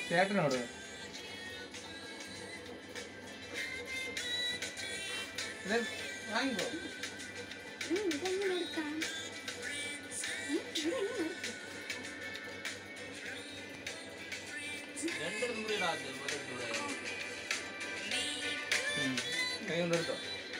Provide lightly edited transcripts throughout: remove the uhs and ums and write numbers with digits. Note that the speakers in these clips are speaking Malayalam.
ചേട്ടനോട് വാങ്ങിക്കോ. കൈ കൊണ്ടെടുത്തോ.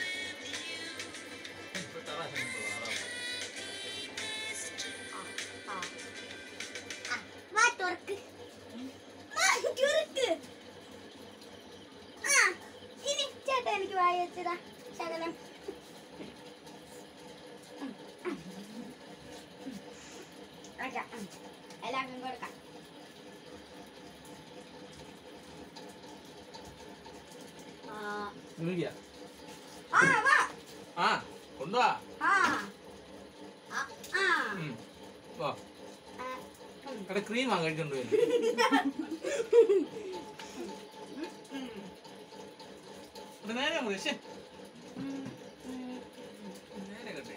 എനിക്ക് വായി വെച്ചതാ ശകലം. എല്ലാവർക്കും കൊടുക്കാം. കൊണ്ടുവാ. ക്രീം ആ കഴിച്ചോണ്ട് നേരെ പക്ഷേ നേരെ കട്ടെ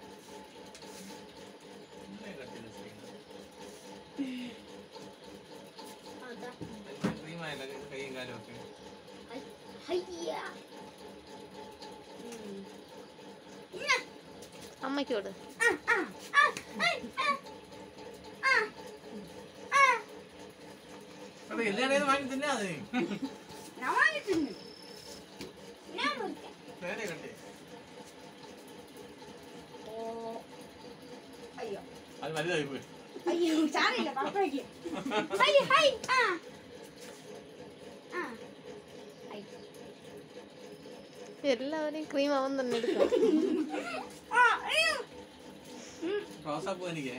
ക്രീമായല്ല കൈയും കാലും ഒക്കെ. അമ്മയ്ക്കോട് എല്ലാരും വാങ്ങി തിന്നാ അത്. നേരെ കണ്ടേ അത് വലുതായി പോയി. എല്ലാവരെയും ക്രീം അവൻ തന്നെ എടുക്കാം. റോസാപ്പൂ എനിക്ക്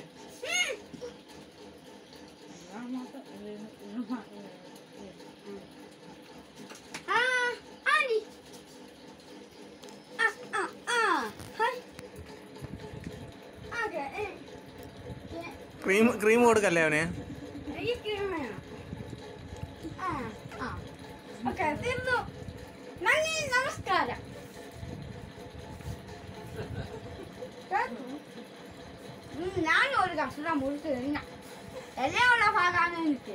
ക്രീം കൊടുക്കല്ലേ അവന്. നമസ്കാരം. ഞാൻ ഒരു കഷ്ണം മുറിച്ച് കഴിഞ്ഞ എല്ലാം ഭാഗമാണ് എനിക്ക്.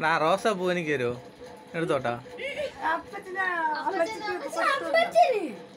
റോസാപ്പൂ എനിക്ക് തരുമോ? എടുത്തോട്ടാ. അപ്പച്ചന്